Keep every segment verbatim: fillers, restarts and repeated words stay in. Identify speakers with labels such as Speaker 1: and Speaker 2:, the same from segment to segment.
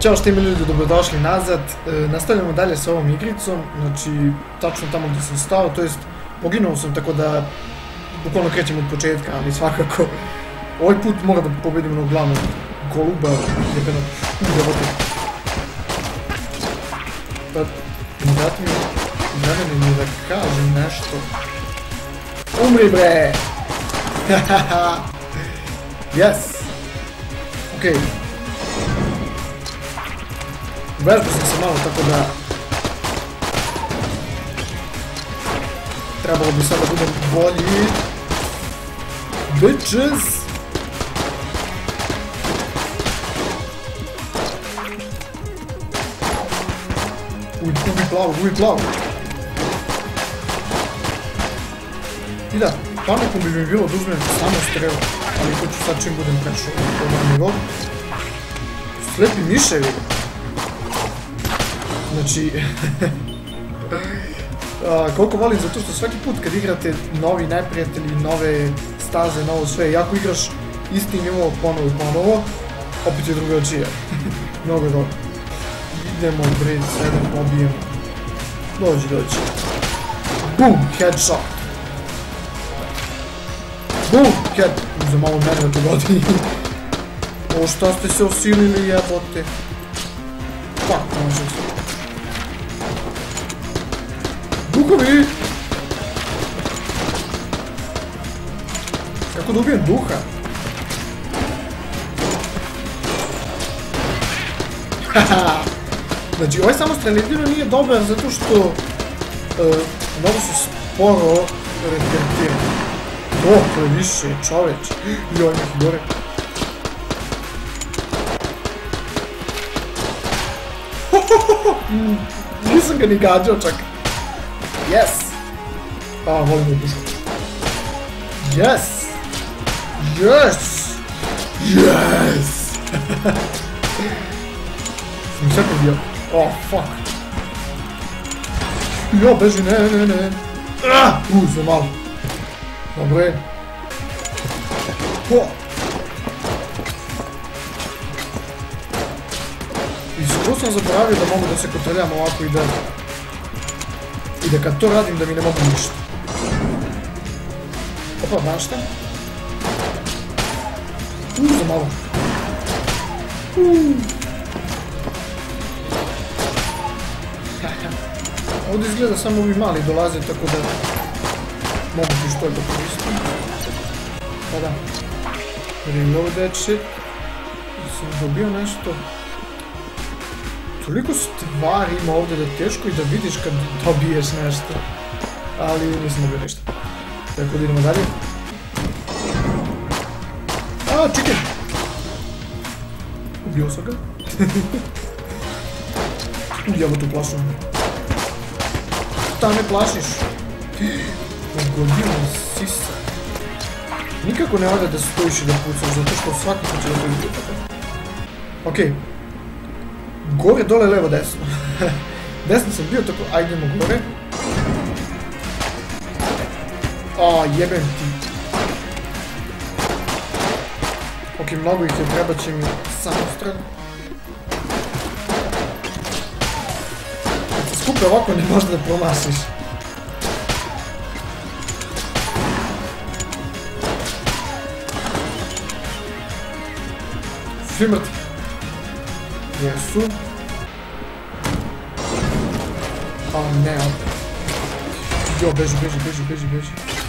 Speaker 1: Ćao što imali ljudi, dobrodošli nazad. E, nastavljamo dalje sa ovom igricom, znači tačno tamo gdje sam stao, to jest poginuo sam, tako da bukvalno krećem od početka, ali svakako ovaj put mora da pobedim onog glavnog goluba, jebeno, uđevote. Pa, dati mi, vremeni mi da kažem nešto. Umri bre! Hahaha! Yes! Okej. Okay. Vežbao sam se malo, tako da trebalo bi sada budem bolji. Bitches! Uj, ubi plavu, ubi plavu. I da, pametno bi mi bilo da uzmem samo strelu, ali to ću sad čim budem prešao u ovaj nivo. Slepi miševi. Znači, a, koliko volim, zato što svaki put kad igrate novi neprijatelji, nove staze, novo sve, i ako igraš isti nivo ponovo i ponovo, opet je drugačije. Mnogo dobro. Idemo, bre, sve da pobijemo. Dođi, dođi. Boom, headshot. Boom, head. Za malo mene da pogodi. O, šta ste se osilili, jebote. Fuck, može se. Duhovi! Kako da ubijem duha? Haha! Znači, ovaj samostrel jedino nije dobar zato što uh, mnogo se sporo regenera. O, to je više, čoveč. Joj, neki gore. Nisam ga ni gađao čak. Yes! A, volim ovu pušku. Yes! Yes! Yes! Sam sve pobio. Oh, fuck. Jo, beži, ne, ne, ne. Uh, za malo. Dobre. Oh. I skoro sam zaboravio da mogu da se kotrljam ovako i da... I da kad to radim da mi ne mogu ništa. Opa, znaš šta? Uuu, za malo. Uuu. Ovdje izgleda samo ovi mali dolaze, tako da mogu pištolj da koristim. Pa da. Reload that shit. Sam dobio nešto. Toliko stvari ima ovdje da je teško i da vidiš kad dobiješ nešto. Ali nisam dobio ništa. Tako da idemo dalje. A, chicken! Ubio sam ga. Ujavo tu plašu. Šta me plašiš? Pogodio mi sisa. Nikako ne ode da stojiš i da pucaš, zato što svakako će da to ide tako. Okej. Gore, dole, levo, desno. Desno sam bio, tako, ajdemo gore. A, jebem ti. Ok, mnogo ih je, treba će mi samostrel. Kad se skupe ovako, ne možda da promašiš. Svi mrtvi. Jesu. A ne, jo, beži, beži, beži, beži, beži.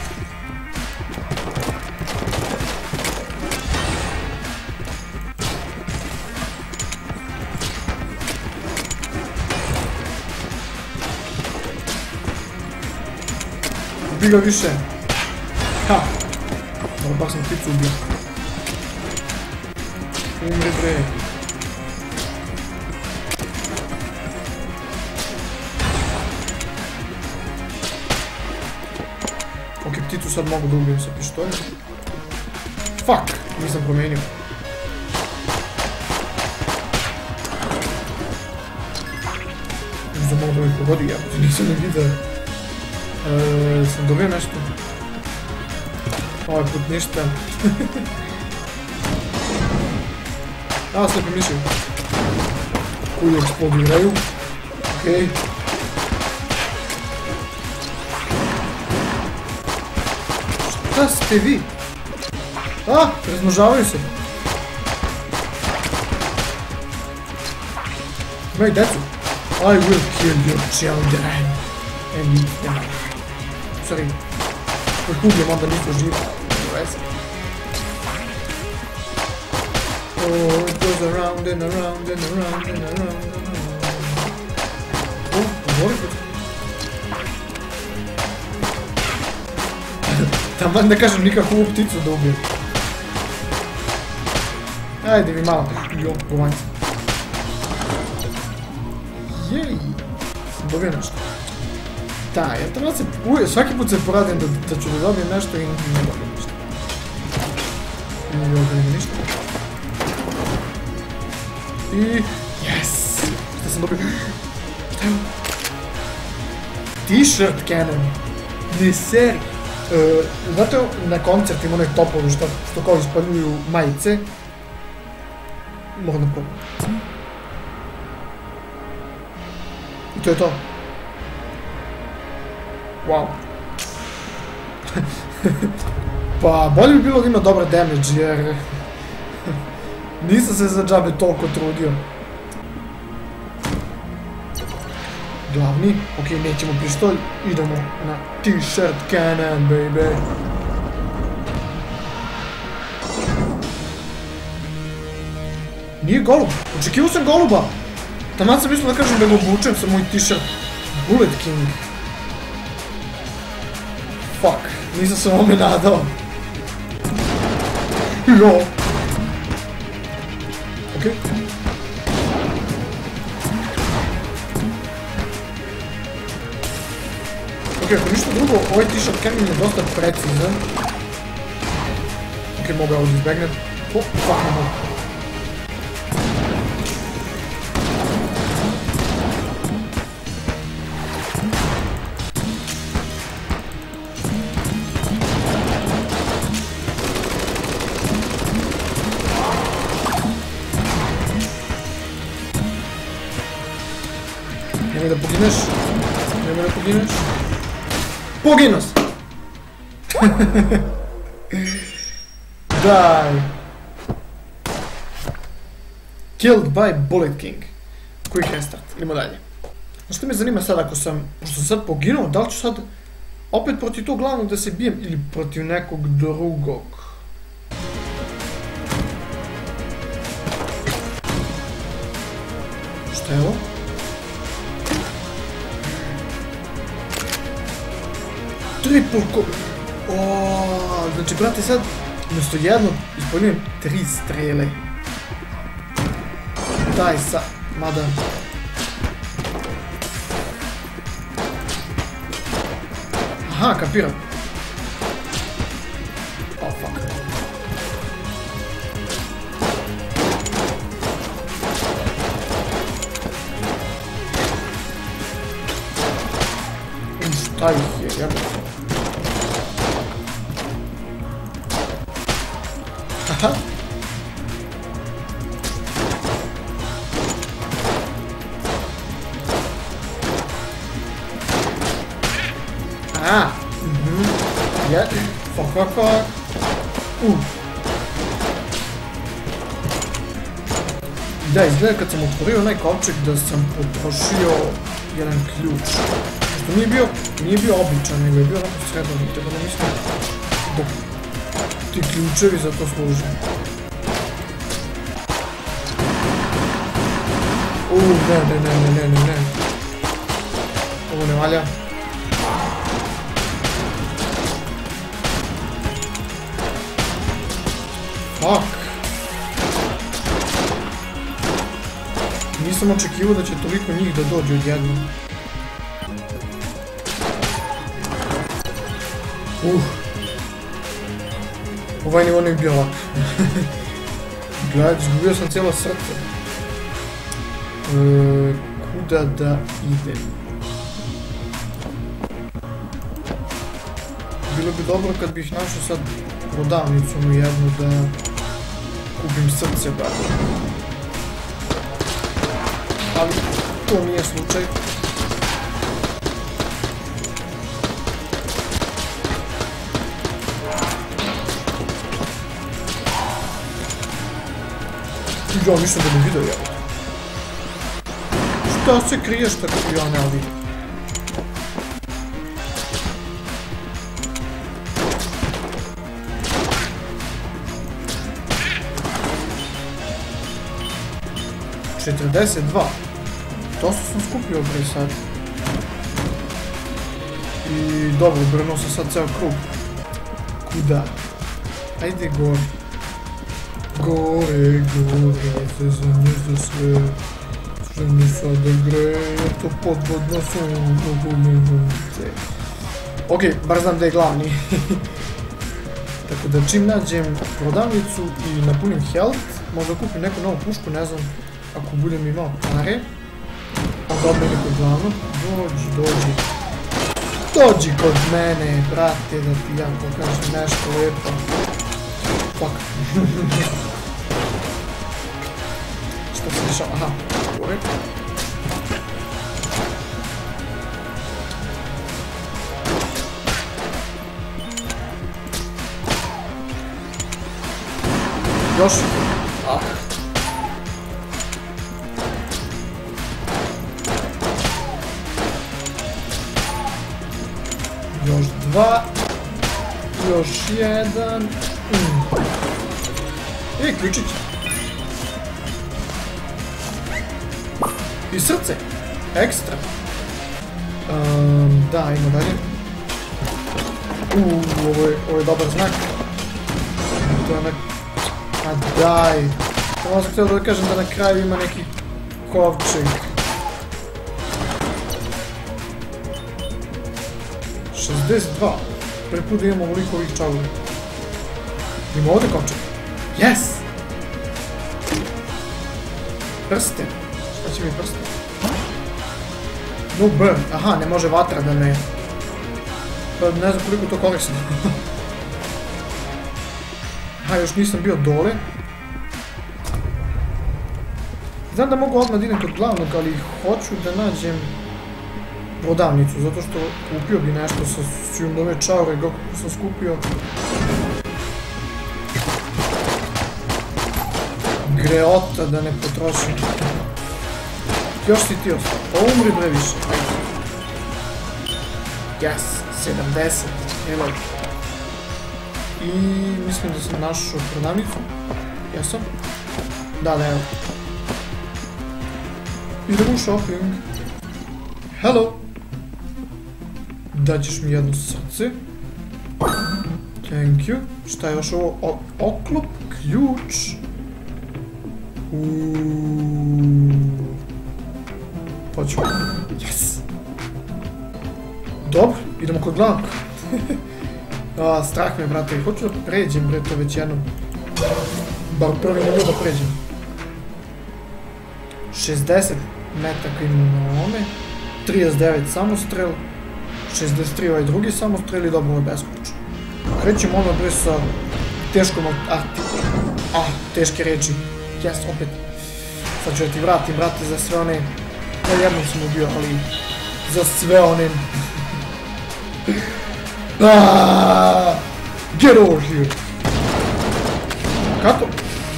Speaker 1: Ubi ga više. Ha! Dobro, bak sam pticu ubio. Umri bre. Ok, pticu sad mogu da ubijem sa pištoljem. Fuck! Nisam promijenio. Možda mogu da mi pogodi, ja nisam ne vidio. Eee, sam dobio nešto. Ovaj put ništa. A, slepi miševi. koji eksplodiraju. Okej. Šta ste vi? A, razmnožavaju se. Imaju decu. I will kill your children. And eat them. Sorry. Ih ubijem, onda nisu živi. Oh, it goes around and around and around and around and around. Oh, govori kod. Taman da kažem nikakvu ovu pticu da ubijem. Ajde mi malo. Jo, govanci. Jej. Sam dobio nešto. Da, ja treba se... Uje, svaki put se poradim da, da ću da dobijem nešto i ne dobijem ništa. I ne dobijem ništa. I... Yes! Šta sam dobio? Šta je ovo? T-shirt cannon. Ne seri. Uh, znate na koncertima onaj topovi što, što kao ispaljuju majice? Mogu da probam. I to je to. Wow. Pa bolje bi bilo da ima dobar damage jer... Nisam se za džabe toliko trudio. Glavni, ok, nećemo pištolj, idemo na T-shirt cannon, baby. Nije golub, očekivao sam goluba. Taman sam mislio da kažem da ga obučem sa moj T-shirt Bullet King. Fuck, nisam se ovome nadao. Jo. Ok. Ok, ako ništa drugo, ovaj T-shirt cannon je dosta precizan. Ok, mogu ja ovdje izbegnem. Oh, fuck, ne mogu. Nemoj da pogineš. Nemoj da pogineš. Poginuo si! Daj! Killed by Bullet King. Quick restart. Idemo dalje. Što me zanima sad ako sam... Pošto sam sad poginuo, da li ću sad... Opet protiv tog glavnog da se bijem ili protiv nekog drugog? Šta je ovo? Triple ko... Oooo, znači brate sad, umjesto jednog ispoljujem tri strele. Daj sa... Mada... Aha, kapiram. Oh, fuck. Šta ih je, jebate? Haha. Ah. Mhm. Ja. Fuck, fuck, fuck. Uh. Da, izgleda kad sam otvorio onaj kovčeg da sam potrošio jedan ključ. Što nije bio, nije bio običan, nego je bio onako srebrni, tako da mislim da ti ključevi za to služe. Uuu, ne, ne, ne, ne, ne, ne, ne. Ovo ne valja. Fuck. Nisam očekivao da će toliko njih da dođe odjednom. Uh. Ovaj nivo ne bi bio lak. Gledaj, izgubio sam cijelo srce. E, kuda da idem? Bilo bi dobro kad bih našao sad prodavnicu mu jednu da kupim srce bar. to nije slučaj. Ja mislim da ne vidio jel. Šta se kriješ tako ja ne vidim? četrdeset dva. Dosta sam skupio bre sad. I dobro, brnuo sam sad ceo krug. Kuda? Ajde gore. Gore, gore, zezanje za sve. Sve mi sada greje, to podvodno sunce. Ok, bar znam da je glavni. Tako da čim nađem prodavnicu i napunim health, možda kupim neku novu pušku, ne znam, ako budem imao pare. Onda odmah ide kod glavnog. Dođi, dođi. Dođi kod mene, brate, da ti ja pokažem nešto lepo. Fuck. Šta se dešava? Aha, gore. Još. Ah. Još dva. Još jedan. Mm. I ključić. I srce. Ekstra. Um, da, ima dalje. Uuu, ovo je, ovo je dobar znak. To je nek... A daj. Samo sam htio da kažem da na kraju ima neki kovčeg. šezdeset dva. Prvi put da imamo ovoliko ovih čavura. Ima ovdje kovčeg. Yes! Prsten. Šta će mi prsten? No burn. Aha, ne može vatra da me... Pa ne znam koliko to korisno. Aha, još nisam bio dole. Znam da mogu odmah da idem kod glavnog, ali hoću da nađem prodavnicu, zato što kupio bi nešto sa sjundove čaure, kako sam skupio. Greota da ne potrošim. Još si ti ostao, pa umri bre više. Yes, sedamdeset, evo. I mislim da sam našao prodavnicu. Jesam? Da, da, evo. Idemo u shopping. Hello! Daćeš mi jedno srce. Thank you. Šta je još ovo? Oklop, ključ. Uuuu. Hoću. Yes! Dobro, idemo kod glavnog. A, strah me, brate. Hoću da pređem, bre, to već jednom. Bar prvi ne mogu da pređem. šezdeset metaka imam na ovome. trideset devet samostrel. šezdeset tri ovaj drugi samostrel i dobro ovo je besključ. Krećemo ono bre sa teškom... Ah, ah, teške reči. Yes, opet. Sad ću da ti vratim, brate, za sve one... Ja jednom sam ubio, ali... Za sve one... Aaaa! Get over here! Kako?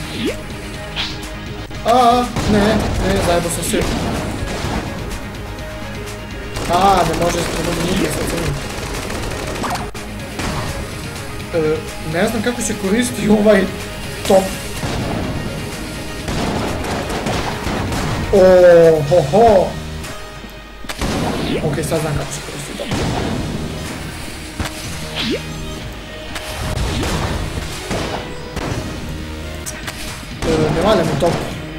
Speaker 1: Aaaa, ne, ne, zajebo sam se. Aaaa, ne može se ne može nigdje sad sa njim. E, ne znam kako se koristi ovaj top. Oooo, ho ho! Ok, sad znam kako se koristi top. E, ne valja mi top.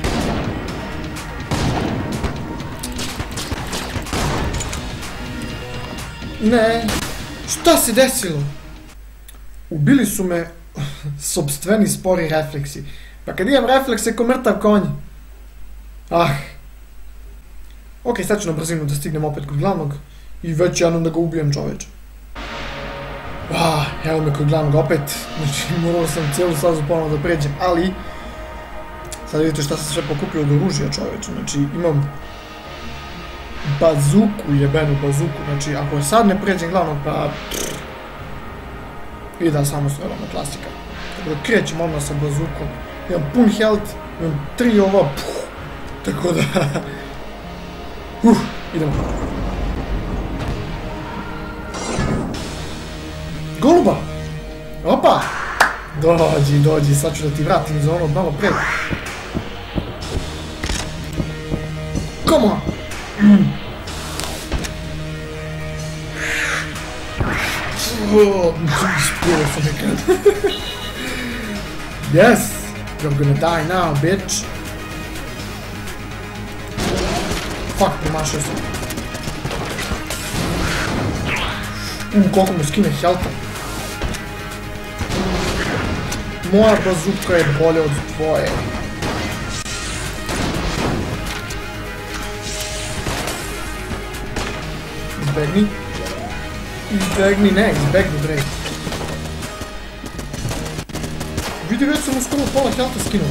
Speaker 1: Ne, šta se desilo? Ubili su me sopstveni spori refleksi. Pa kad imam reflekse ko mrtav konj. Ah. Ok, sad ću na brzinu da stignem opet kod glavnog. I već jednom da ga ubijem, čoveče. Ah, evo me kod glavnog opet. Znači, morao sam cijelu stazu ponovno da pređem, ali... Sad vidite šta sam sve pokupio od oružja, čoveče. Znači, imam... bazuku, jebenu bazuku, znači ako sad ne pređem glavnog, pa... I da, samo su veoma klasika. Tako da krećem odmah sa bazukom, imam pun health, imam tri ova, puh, tako da... Uh, idemo. Goluba! Opa! Dođi, dođi, sad ću da ti vratim za ono malo pre. Come on! Mm. Oh, ispio sam nekad. Yes! You're gonna die now, bitch! Fuck, promašao sam. U, koliko mu skine healtha. Moja bazuka je bolja od tvoje. Izbegni. Izbegni, ne, izbegni, bre. Vidi, već sam mu skoro pola healtha skinuo.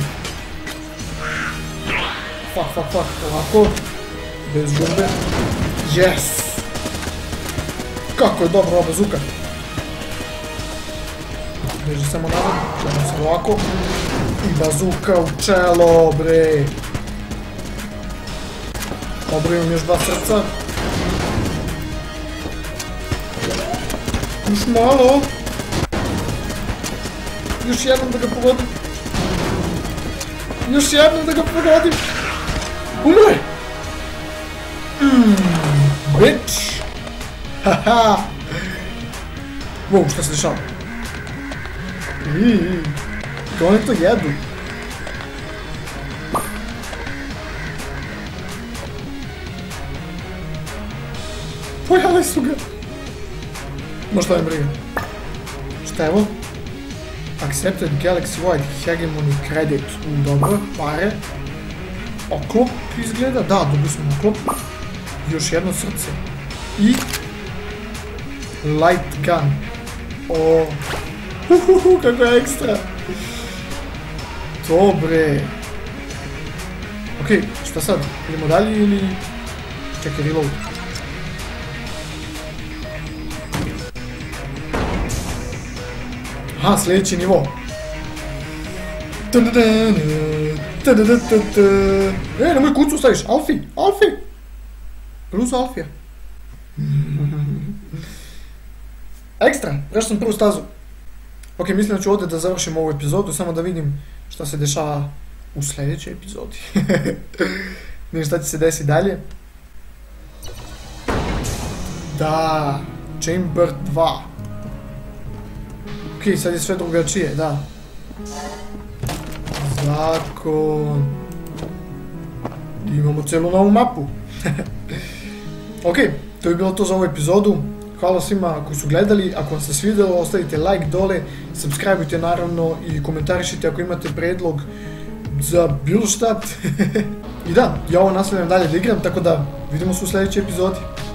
Speaker 1: Fuck, fuck, fuck, ovako. Bez žurbe. Yes! Kako je dobra ova bazuka. Beži samo nazad, gledam se ovako. I bazuka u čelo, bre. Dobro, imam još dva srca. Još malo. Još jednom da ga pogodim. Još jednom da ga pogodim. Umre! Mmm, bitch! Haha! Wow, šta se dešava? Iiii, kako oni to jedu? Pojeli su ga! Ma šta je briga? Šta je ovo? Accepted Galaxy-wide hegemony credit. Dobro, pare. Oklop izgleda, da, dobili smo oklop. Još jedno srce. I... light gun. O... Uhuhu, kako je ekstra. Dobre. Okej, šta sad? Idemo dalje ili... Čekaj, reload. Aha, sljedeći nivo. E, na moju kucu staviš, Alfi, Alfi! Plus Alfija. Ekstra, prešao sam prvu stazu. Ok, mislim da ću ovdje da završim ovu epizodu, samo da vidim šta se dešava u sljedećoj epizodi. Vidim šta će se desiti dalje. Da, Chamber dva. Ok, sad je sve drugačije, da. Zakon. Imamo celu novu mapu. Ok, to je bilo to za ovu epizodu. Hvala svima koji su gledali, ako vam se svidjelo ostavite like dole, subscribeujte naravno i komentarišite ako imate predlog za bilo šta. I da, ja ovo nastavljam dalje da igram, tako da vidimo se u sljedećoj epizodi.